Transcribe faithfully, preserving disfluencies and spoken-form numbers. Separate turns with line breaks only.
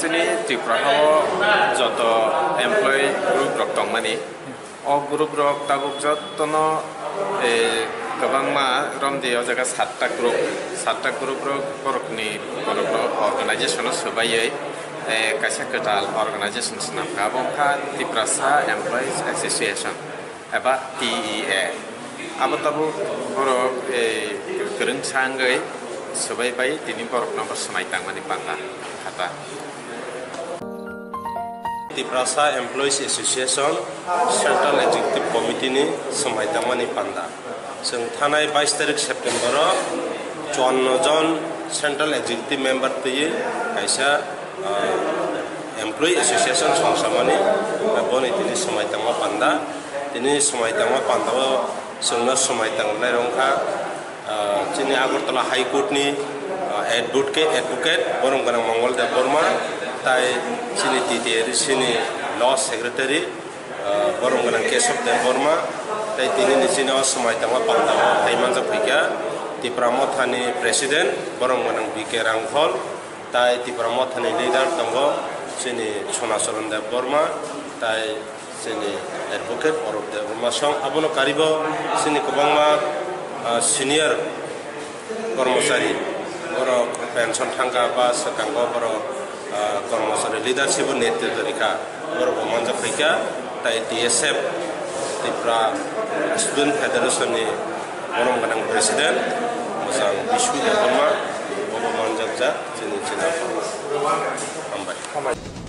sini Tripura joto employee group rok tongmani o group rok tabuk jotono kabangma romdi o jaga satta group satta group rok borokni borok organization sobayai kaisa ketal organization senam kabongka Tripura Employees Association eba T E A abo tabu borok kereng sanggai sebaik baik ini borok nomor semai tangmani panda kata
Tripura Employees Association Central Executive Committee ni semai tangmani panda seng thanai বাইশ tarik September চুয়ান্ন জন Central Executive Member tiye kaisa Employee Association songsamani boni tini semai tangma panda tini semai tangma panda sengna semai tanglai rongka sini Agartala High Court ni advocate advocate borong kanang Mangoldev Burma tai sini T T R sini Law Secretary borong kanang Keshav Dev Burma tai tini ni sini semai tangma panda tai manjak phika Tripura Mothani President borong kanang B K Rangphol tai Tripura Mothani leader tongo sini Sonacharan Dev Burma tai sini advocate Orav Dev Burma song abono karibo sini kobangma senior kormosari boro pension thangka ba sakanggo boro kormosari leadership netritwa rika boro manjak phika tai T S F Tripura Student Federation ni borong kanang president Musang Bishnu Dev Burma bobo manjak ja sini china ambai